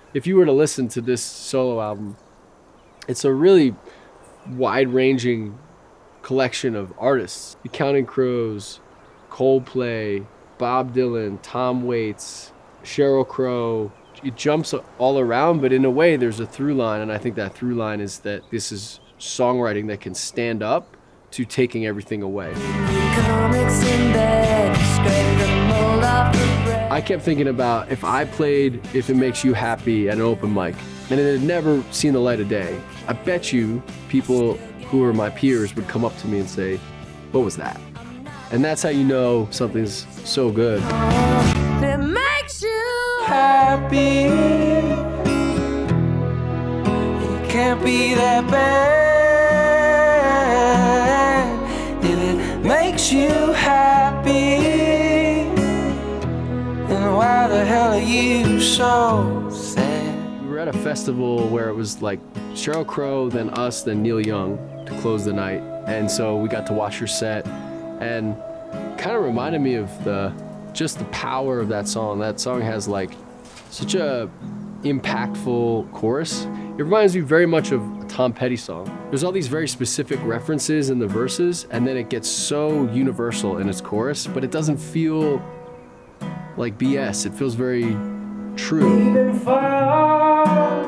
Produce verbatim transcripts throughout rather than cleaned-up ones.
if you were to listen to this solo album, it's a really wide-ranging collection of artists. The Counting Crows, Coldplay, Bob Dylan, Tom Waits, Sheryl Crow. It jumps all around, but in a way there's a through line, and I think that through line is that this is songwriting that can stand up to taking everything away. I kept thinking about if I played If It Makes You Happy at an open mic, and it had never seen the light of day, I bet you people who are my peers would come up to me and say, what was that? And that's how you know something's so good. It makes you happy. It can't be that bad. If it makes you happy, then why the hell are you so sad? We were at a festival where it was like Sheryl Crow, then us, then Neil Young to close the night. And so we got to watch her set, and kind of reminded me of the just the power of that song. That song has like such a impactful chorus. It reminds me very much of a Tom Petty song. There's all these very specific references in the verses, and then it gets so universal in its chorus, but it doesn't feel like B S. It feels very true. Even far,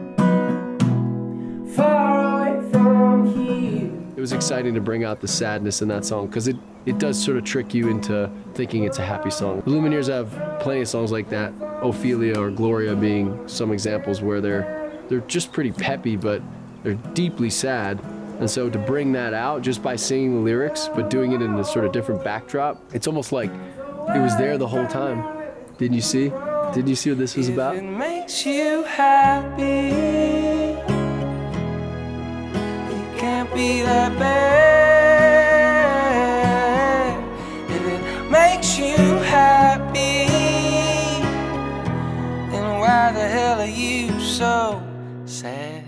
far away from here. It was exciting to bring out the sadness in that song because it, it does sort of trick you into thinking it's a happy song. The Lumineers have plenty of songs like that, Ophelia or Gloria being some examples where they're, they're just pretty peppy, but they're deeply sad. And so to bring that out just by singing the lyrics, but doing it in this sort of different backdrop, it's almost like it was there the whole time. Didn't you see? Didn't you see what this was about? If it makes you happy, it can't be that bad. If it makes you happy, then why the hell are you so sad?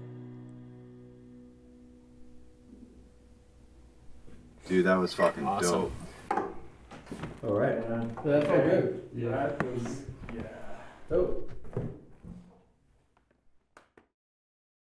Dude, that was fucking Awesome. dope. All right. Yeah. That felt good. Yeah, it was, yeah. Dope.